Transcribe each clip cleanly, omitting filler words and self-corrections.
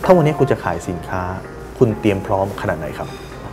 าวันนี้คุณจะขายสินค้าคุณเตรียมพร้อมขนาดไหนครับ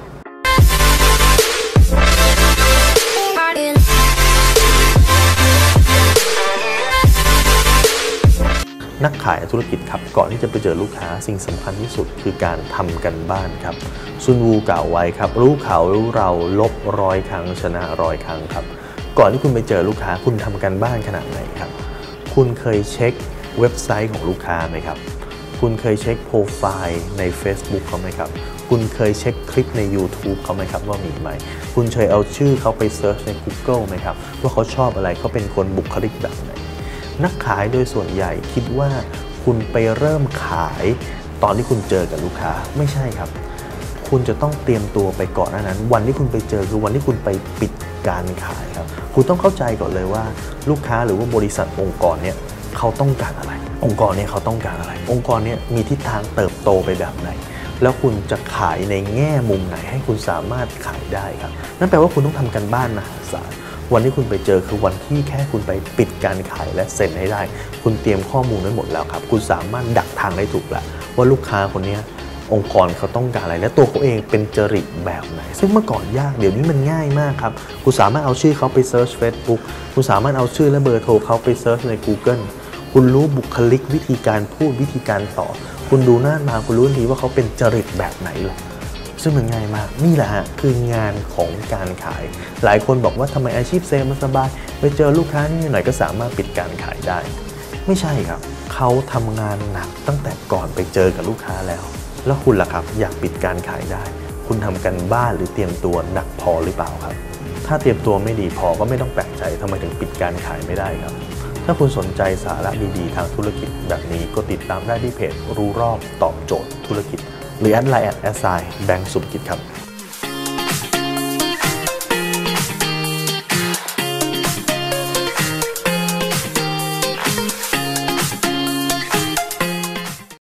นักขายธุรกิจครับก่อนที่จะไปเจอลูกค้าสิ่งสำคัญที่สุดคือการทำกันบ้านครับซุนวูกล่าวไว้ครับรู้เขารู้เราลบ100 ครั้งชนะ100 ครั้งครับก่อนที่คุณไปเจอลูกค้าคุณทำกันบ้านขนาดไหนครับคุณเคยเช็คเว็บไซต์ของลูกค้าไหมครับคุณเคยเช็คโปรไฟล์ใน Facebook เขาไหมครับคุณเคยเช็คคลิปใน YouTube เขาไหมครับว่ามีไหมคุณเคยเอาชื่อเขาไปเซิร์ชใน Google ไหมครับว่าเขาชอบอะไรเขาเป็นคนบุคลิกแบบไหนนักขายโดยส่วนใหญ่คิดว่าคุณไปเริ่มขายตอนที่คุณเจอกับลูกค้าไม่ใช่ครับคุณจะต้องเตรียมตัวไปก่อนหน้านั้นวันที่คุณไปเจอคือวันที่คุณไปปิดการขายครับคุณต้องเข้าใจก่อนเลยว่าลูกค้าหรือว่าบริษัทองค์กรเนี้ยเขาต้องการอะไรองค์กรนี้เขาต้องการอะไรองค์กรนี้มีทิศทางเติบโตไปแบบไหนแล้วคุณจะขายในแง่มุมไหนให้คุณสามารถขายได้ครับนั่นแปลว่าคุณต้องทำกันบ้านมหาศาลวันที่คุณไปเจอคือวันที่แค่คุณไปปิดการขายและเซ็นให้ได้คุณเตรียมข้อมูลไว้หมดแล้วครับคุณสามารถดักทางได้ถูกแล้วว่าลูกค้าคนนี้องค์กรเขาต้องการอะไรและตัวเขาเองเป็นจริตแบบไหนซึ่งเมื่อก่อนยากเดี๋ยวนี้มันง่ายมากครับคุณสามารถเอาชื่อเขาไปเซิร์ช Facebook คุณสามารถเอาชื่อและเบอร์โทรเขาไปเซิร์ชใน Google คุณรู้บุคลิกวิธีการพูดวิธีการตอบคุณดูหน้าตาคุณรู้ทันทีว่าเขาเป็นจริตแบบไหนหรอซึ่งมันง่ายมากนี่แหละฮะคืองานของการขายหลายคนบอกว่าทำไมอาชีพเซลล์มันสบายไปเจอลูกค้านี่หน่อยก็สามารถปิดการขายได้ไม่ใช่ครับเขาทำงานหนักตั้งแต่ก่อนไปเจอกับลูกค้าแล้วคุณล่ะครับอยากปิดการขายได้คุณทำกันบ้านหรือเตรียมตัวหนักพอหรือเปล่าครับถ้าเตรียมตัวไม่ดีพอก็ไม่ต้องแปลกใจทำไมถึงปิดการขายไม่ได้ครับถ้าคุณสนใจสาระดีๆทางธุรกิจแบบนี้ก็ติดตามได้ที่เพจรู้รอบตอบโจทย์ธุรกิจหรือแอดไลน์แอดไซน์แบงก์สุภกิจครับ